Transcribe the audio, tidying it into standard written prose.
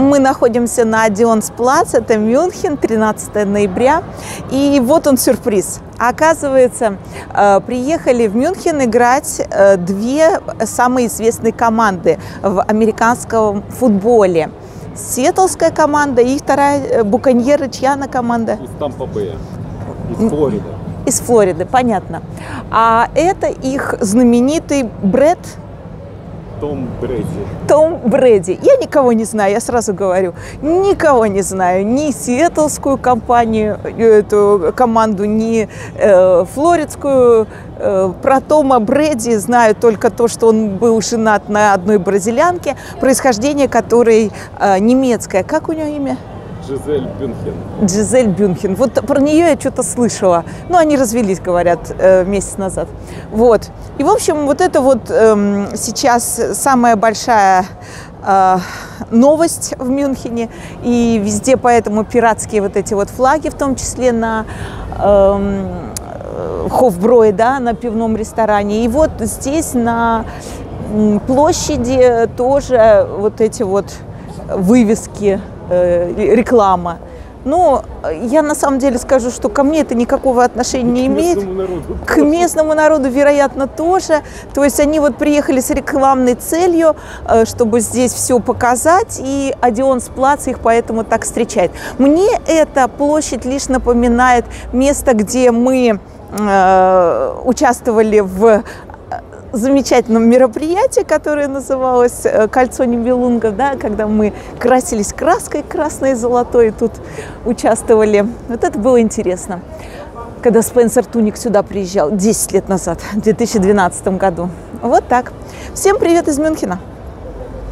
Мы находимся на Одеонсплац, это Мюнхен, 13 ноября. И вот он сюрприз. Оказывается, приехали в Мюнхен играть две самые известные команды в американском футболе. Сиэтлская команда и вторая Буконьеры, чья она команда? Из Тампа-Бэя, из Флориды. Из Флориды, понятно. А это их знаменитый Брэд. Том Брэди. Том Брэди. Я никого не знаю, я сразу говорю, никого не знаю. Ни сиэтлскую компанию, эту команду, ни флоридскую. Про Тома Брэди знаю только то, что он был женат на одной бразилянке, происхождение которой немецкое. Как у нее имя? Жизель Бюнхен. Жизель Бюнхен. Вот про нее я что-то слышала. Ну, они развелись, говорят, месяц назад. Вот. И, в общем, вот это вот сейчас самая большая новость в Мюнхене. И везде поэтому пиратские вот эти вот флаги, в том числе на Хофброе, да, на пивном ресторане. И вот здесь на площади тоже вот эти вот вывески, реклама. Но я на самом деле скажу, что ко мне это никакого отношения не имеет. К местному народу, вероятно, тоже. То есть они вот приехали с рекламной целью, чтобы здесь все показать, и Одеонсплац их поэтому так встречает. Мне эта площадь лишь напоминает место, где мы участвовали в замечательном мероприятии, которое называлось «Кольцо Нибелунгов», да, когда мы красились краской красной и золотой, и тут участвовали. Вот это было интересно, когда Спенсер Туник сюда приезжал 10 лет назад, в 2012 году. Вот так. Всем привет из Мюнхена!